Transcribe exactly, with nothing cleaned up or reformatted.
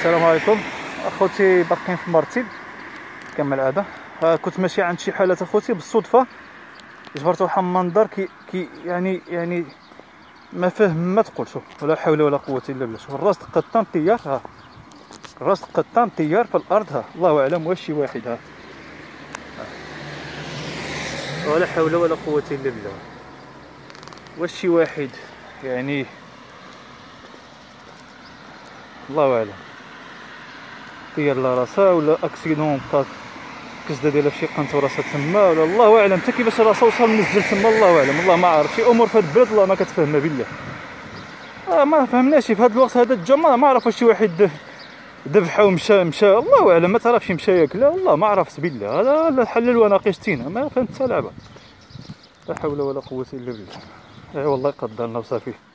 السلام عليكم اخوتي، باقيين في مرتب كما العاده. كنت ماشي عند شي حالات اخوتي بالصدفه، جبرت واحد المنظر كي كي يعني يعني ما فهم ما تقول. شوف، ولا حول ولا قوه الا بالله. شوف الراس قطان طيار، ها الراس قطان طيار في الارض، ها الله اعلم واش شي واحد، ها ولا حول ولا قوه الا بالله. واش شي واحد يعني الله اعلم طير لا راسها ولا اكسيدون بقات كزده ديالها فشي قنت وراسها تما، ولا الله اعلم حتى كيفاش راسها وصل نزل تما. الله اعلم، الله ما عارف. شي امور في هاد البلاد الله ما كتفهمها بالله. اه ما فهمناش في هاد الوقت هذا الجمعه. ما عرف واش شي واحد ذبحه ومشى مشى الله اعلم. ما تعرفش مشى ياك لا، والله ما عرفت بالله. هذا الحلال وانا قيشتينا ما فهمت حتى لعبه. لا حول ولا قوه الا بالله. اي والله يقدرنا وصافي.